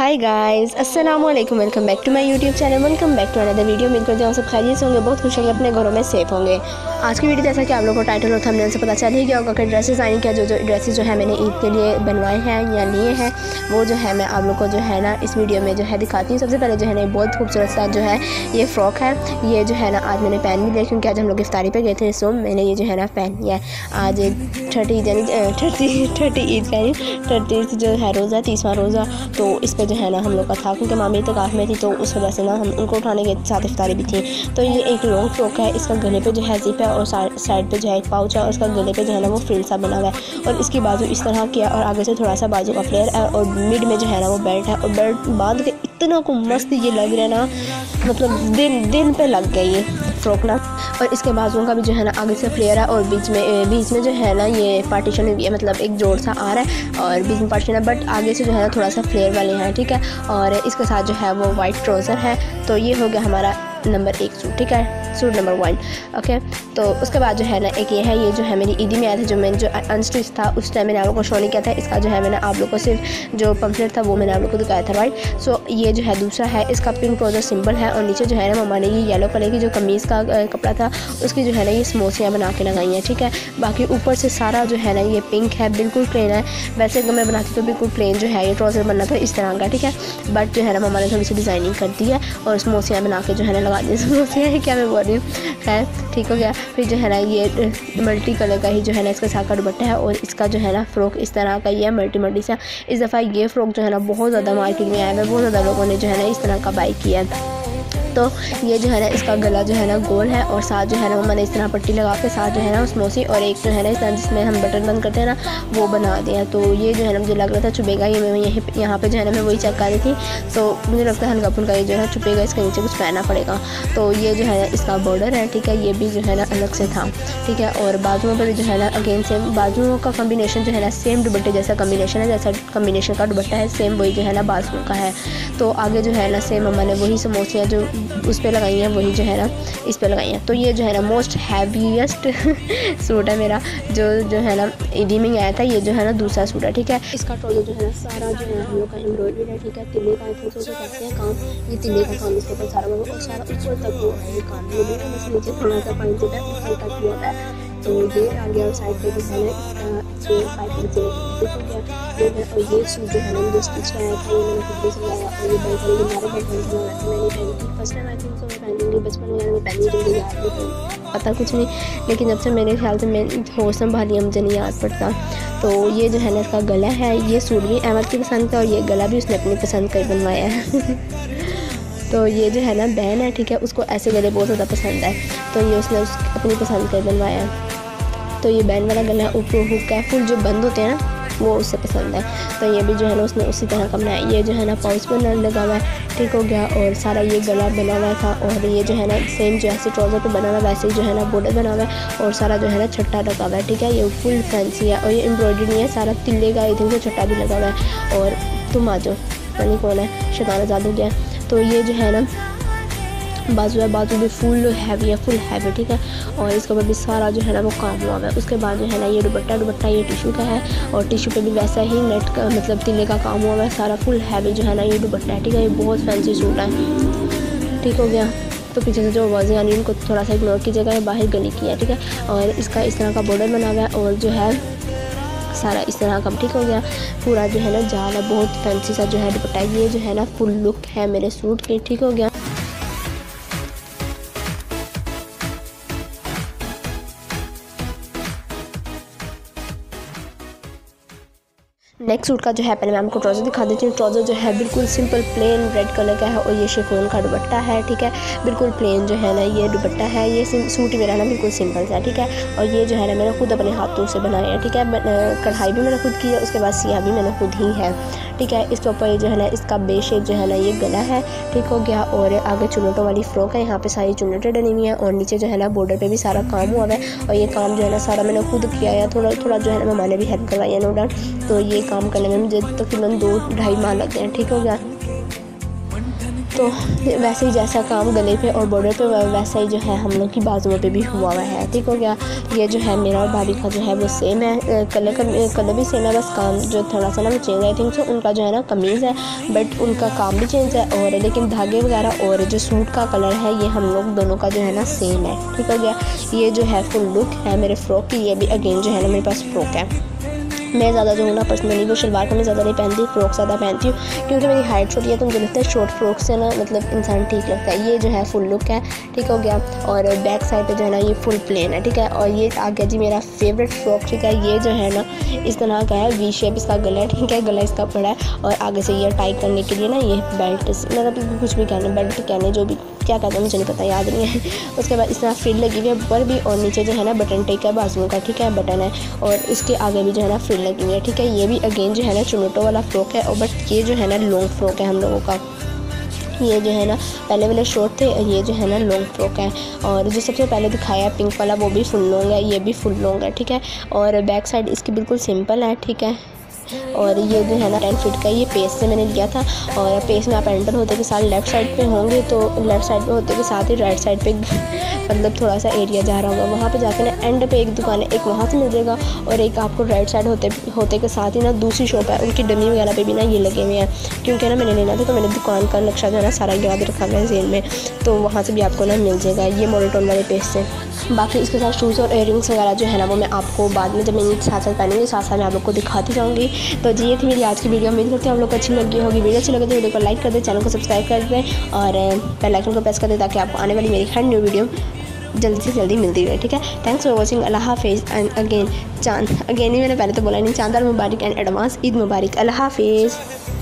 हाय guys, अस्सलाम वालेकुम। Welcome back to my YouTube channel. Welcome back to another video. उम्मीद करते हैं सब खैरियत से होंगे, बहुत खुश होंगे, अपने घरों में सेफ होंगे। आज की वीडियो जैसा कि आप लोगों को टाइटल और थंबनेल से पता चल ही गया होगा कि ड्रेसेस आई क्या जो ड्रेसेस जो है मैंने ईद के लिए बनवाए हैं या लिए हैं, वो जो है मैं आप लोग को जो है ना इस वीडियो में जो है दिखाती हूँ। सबसे पहले जो है ना बहुत खूबसूरत सा जो है ये फ़्रॉक है। ये जो है ना आज मैंने पहन भी लिया क्योंकि आज हम लोग इफ्तारी पे गए थे, सो मैंने ये जो है ना पहन लिया है। आज 30 ईद पहनी, 30 जो है रोज़ा, 30वां रोज़ा, तो इस पर जो है ना हम लोग का था क्योंकि मामी इत्तेकाफ़ में थी, तो उस वजह से ना हम उनको उठाने के साथ इफ्तारी भी थी। तो ये एक लॉन्ग फ्रॉक है, इसका गले पे जो है जिप है और साइड पे जो है एक पाउच है और उसका गले पे जो है ना वो फ्रिल सा बना हुआ है और इसकी बाजू इस तरह किया और आगे से थोड़ा सा बाजू का फ्लेयर है और मिड में जो है ना वो बेल्ट है और बेल्ट बांध के इतना को मस्त ये लग रहा है ना, मतलब दिन पे लग गया ये फ्रॉक ना। और इसके बाजुओं का भी जो है ना आगे से फ्लेयर है और बीच में जो है ना ये पार्टीशन हुई है, मतलब एक जोड़ सा आ रहा है और बीच में पार्टीशन है, बट आगे से जो है ना थोड़ा सा फ्लेयर वाले हैं, ठीक है। और इसके साथ जो है वो वाइट ट्राउज़र है। तो ये हो गया हमारा नंबर 1 सूट, ठीक है, सूट नंबर 1, ओके। तो उसके बाद जो है ना एक ये है, ये जो है मेरी ईदी में आया था, जो मैंने जो अनस्टिच था उस टाइम मैंने आप लोग को शो नहीं किया था। इसका जो है मैंने आप लोग को सिर्फ जो पम्फलेट था वो मैंने आप लोग को दिखाया था, राइट। सो ये जो है दूसरा है, इसका पिंक ट्राउज़र सिंबल है और नीचे जो है ना मम्मा ने ये येलो कलर की जो कमीज़ का कपड़ा था उसकी जो है ना ये स्मोसियाँ बना के लगाई हैं, ठीक है। बाकी ऊपर से सारा जो है ना ये पिंक है, बिल्कुल प्लेन है। वैसे अगर मैं बनाती तो बिल्कुल प्लेन जो है ये ट्राउज़र बनना था इस तरह का, ठीक है, बट जो है ना मम्मा ने थोड़ी सी डिज़ाइनिंग कर दी है और स्मोसियाँ बना के जो है ना लगा दी। स्मोसियाँ है क्या मैं बोल रही हूँ, खैर ठीक हो गया। फिर जो है ना ये मल्टी कलर का ही जो है ना इसके साथ का दुपट्टा है और इसका जो है ना फ्रॉक इस तरह का ही है, मल्टी सा। इस दफ़ा ये फ्रॉक जो है ना बहुत ज़्यादा मार्केट में आया है, बहुत ज़्यादा लोगों ने जो है ना इस तरह का बाई किया है। तो ये जो है ना इसका गला जो है ना गोल है और साथ जो है ना मैंने इस तरह पट्टी लगा के साथ जो है ना स्मोसी और एक जो है ना इस तरह जिसमें हम बटन बंद करते हैं ना वो बना दिया। तो ये जो है ना मुझे लग रहा था छुपेगा, ये मैं यहाँ पे जो है ना मैं वही चेक कर रही थी, तो मुझे लगता है हल्का फुल्का ये जो है छुपेगा, इसके नीचे कुछ पहनना पड़ेगा। तो ये जो है ना इसका बॉर्डर है, ठीक है, ये भी जो है ना अलग से था, ठीक है। और बाजुओं पर भी जो है ना अगेन सेम बाजुओं का कम्बिनेशन जो है ना सेम दुपट्टे जैसा कम्बिनेशन है, जैसा कम्बिनेशन का दुपट्टा है सेम वही जो है ना बाजुओं का है। तो आगे जो है ना सेम मम्मा ने वही समोसियाँ जो उस पर लगाई हैं वही जो है ना इस पे लगाई हैं। तो ये जो है ना मोस्ट हैवीएस्ट सूट है मेरा, जो है ना ईदी में आया था। ये जो है ना दूसरा सूट है, ठीक है। इसका ट्राउजर जो है ना सारा जो है हम लोग का एम्ब्रॉयडरी है, ठीक है। तिल्ले का करते हैं काम, ये तिल्ले का काम इसके ऊपर सारा और सारा ऊपर तक वो है ये काम, वो भी बस नीचे थोड़ा सा पानी से हल्का किया होता है। तो ये आ गया और साइड पे जो है ना इसका पाइपिंग से हो गया ये है। और ये सूट जो है ना मुझे स्टिच कराया था, ये मैंने खुद भी सिलाया और ये बेल्ट वाली हमारे बेल्ट वाली सिलवाया था मैंने पहनी थी first time. I think so मैं पहनूंगी, बचपन वगैरह में पहनी मुझे याद नहीं पता कुछ नहीं, लेकिन जब से मेरे ख्याल से मैं होश संभाली है मुझे नहीं याद पड़ता। तो ये जो है ना इसका गला है, ये सूट भी अहमद की पसंद का और ये गला भी उसने अपनी पसंद का ही बनवाया है। तो ये जो है ना बहन है, ठीक है, उसको ऐसे गले बहुत ज़्यादा पसंद है, तो ये उसने अपनी पसंद का बनवाया है। तो ये बैंड वाला गला है, ऊपर हुक है, फुल जो बंद होते हैं ना वो उससे पसंद है। तो ये भी जो है ना उसने उसी तरह का बनाया। ये जो है ना पाउच पर लगा हुआ है, ठीक हो गया। और सारा ये गला बना हुआ था और ये जो है ना सेम जैसे ट्राउज़र पे बना हुआ वैसे ही जो है ना बॉर्डर बना हुआ है और सारा जो है ना छट्टा लगा हुआ है, ठीक है। ये फुल फैंसी है और ये एम्ब्रॉयडरी नहीं है, सारा तिल्ले का इधर से छट्टा भी लगा हुआ है। और तुम आ जाओ, पता कोल है, शैतान आज़ाद हो गया। तो ये जो है ना बाजू है, बाजू भी फुल हैवी है, फुल हैवी, ठीक है। और इसके ऊपर भी सारा जो है ना वो काम हुआ है। उसके बाद जो है ना ये दुपट्टा ये टिशू का है और टिशू पे भी वैसा ही नेट का मतलब तिल्ले का काम हुआ है, सारा फुल हैवी जो है ना ये दुपट्टा है, ठीक है। ये बहुत फैंसी सूट है, ठीक हो गया। तो पीछे से जो आवाज़ें आ रही है उनको थोड़ा सा इग्नोर कीजिएगा, बाहर गली की है, ठीक है। और इसका इस तरह का बॉर्डर बना हुआ है और जो है सारा इस तरह का, ठीक हो गया। पूरा जो है ना जाल है, बहुत फैंसी सा जो है दुपट्टा। ये जो है ना फुल लुक है मेरे सूट की, ठीक हो गया। नेक्स्ट सूट का जो है पहले मैं आपको ट्राउज़र दिखा देती हूँ। ट्राउज़र जो है बिल्कुल सिंपल प्लेन रेड कलर का है और ये शिफॉन का दुपट्टा है, ठीक है। बिल्कुल प्लेन जो है ना ये दुपट्टा है। ये सूट मेरा ना बिल्कुल सिंपल सा है, ठीक है। और ये जो है ना मैंने खुद अपने हाथों से बनाया है, ठीक है। कढ़ाई भी मैंने खुद की है, उसके बाद सिया भी मैंने खुद ही है, ठीक है। इसके ऊपर ये जो है ना इसका बेस शेप जो है ना ये गला है, ठीक हो गया। और आगे चुन्नटों वाली फ्रॉक है, यहाँ पे सारी चुन्नटें डली हुई हैं और नीचे जो है ना बॉर्डर पे भी सारा काम हुआ है। और ये काम जो है ना सारा मैंने खुद किया है, थोड़ा थोड़ा जो है ना मम्मा ने भी हेल्प करवाई है, नो डाउट। तो ये काम करने में मुझे तकरीबन 2-2.5 माह लगते हैं, ठीक हो गया। तो वैसे ही जैसा काम गले पे और बॉर्डर पे वैसा ही जो है हम लोग की बाजुओं पे भी हुआ हुआ है। ठीक हो गया। ये जो है मेरा और भाभी का जो है वो सेम है, कलर भी सेम है, बस काम जो थोड़ा सा ना वो चेंज आई थिंक। सो उनका जो है ना कमीज़ है बट उनका काम भी चेंज है, और लेकिन धागे वगैरह और जो सूट का कलर है ये हम लोग दोनों का जो है ना सेम है। ठीक हो गया। ये जो है फुल लुक है मेरे फ़्रॉक की। ये भी अगेन जो है ना मेरे पास फ़्रॉक है। मैं ज़्यादा जो हूँ ना पर्सनली वो शलवार कमीज़ ज़्यादा नहीं पहनती, फ़्रॉक ज़्यादा पहनती हूँ क्योंकि मेरी हाइट छोटी है, तो मुझे लगता है शॉर्ट फ्रॉक से ना मतलब इंसान ठीक लगता है। ये जो है फुल लुक है। ठीक हो गया। और बैक साइड पे जो है ना ये फुल प्लेन है। ठीक है। और ये आ गया जी मेरा फेवरेट फ्रॉक। ठीक है। ये जो है ना इस तरह का है, वी शेप इसका गला है। ठीक है। गला इसका बड़ा है और आगे से ये टाई करने के लिए ना ये बेल्ट, मतलब कुछ भी कहना, बेल्ट कहने जो भी क्या कहते हैं मुझे नहीं पता, याद नहीं है। उसके बाद इस तरह फ्रिल लगी हुई है ऊपर भी, और नीचे जो है ना बटन टेक है बाजुओं का। ठीक है। बटन है और इसके आगे भी जो है ना फ्रिल लगी हुई है। ठीक है। ये भी अगेन जो है ना चुनोटो वाला फ्रॉक है, और बट ये जो है ना लॉन्ग फ्रॉक है हम लोगों का। ये जो है ना पहले वाले शॉर्ट थे, ये जो है ना लॉन्ग फ्रॉक है। और जो सबसे पहले दिखाया पिंक वाला वो भी फुल लॉन्ग है, ये भी फुल लॉन्ग है। ठीक है। और बैक साइड इसकी बिल्कुल सिंपल है। ठीक है। और ये जो है ना 10 फीट का, ये पेस से मैंने लिया था। और पेस में आप एंटर होते के साथ लेफ़्ट साइड पे होंगे, तो लेफ़्ट साइड पे होते के साथ ही राइट साइड पे मतलब थोड़ा सा एरिया जा रहा होगा, वहाँ पे जाके ना एंड पे एक दुकान है, एक वहाँ से मिल जाएगा, और एक आपको राइट साइड होते के साथ ही ना दूसरी शॉप है, उनकी डमी वगैरह पे भी ना ये लगे हुए हैं। क्योंकि ना मैंने लेना था तो मैंने दुकान का नक्शा जो है ना सारा याद रखा हुआ है जेल में, तो वहाँ से भी आपको ना मिल जाएगा ये मॉडल टाउन वाले पेज से। बाकी इसके साथ शूज़ और इयररिंग्स वगैरह जो है ना वो मैं आपको बाद में जब मैं इनके साथ साथ पहनूंगी साथ साथ मैं आप लोग को दिखाती जाऊँगी। तो जी ये थी मेरी आज की वीडियो। उम्मीद करती हूँ आप लोग को अच्छी लगी होगी। वीडियो अच्छी लगे तो वीडियो को लाइक कर दें, चैनल को सब्सक्राइब कर दें और बेल आइकन को प्रेस कर दें ताकि आपको आने वाली मेरी हर न्यू वीडियो जल्दी से जल्दी मिलती रहे। ठीक है। Thanks for watching. अल्लाह हाफिज़। एंड अगेन ही मैंने पहले तो बोला नहीं, चांद मुबारक एंड एडवांस ईद मुबारक। अल्लाह हाफिज़।